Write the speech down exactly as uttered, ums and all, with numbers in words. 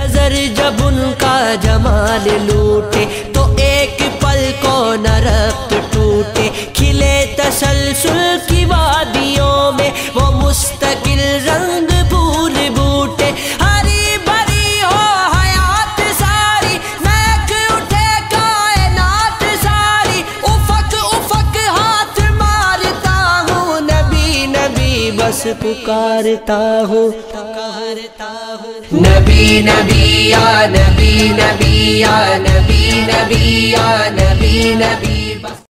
नजर जब उनका जमाल लूटे तो एक पल को न रक्त टूटे। खिले तसलसल की वादियों में वो मुस्तकिल रंग फूल बूटे। हरी भरी हो हयात सारी महक उठे कायनात सारी। उफक उफक हाथ मारता हूँ नबी नबी बस पुकारता हूँ पुकारता हूँ। नबी नबी या नबी नबी या नबी नबी या नबी नबी।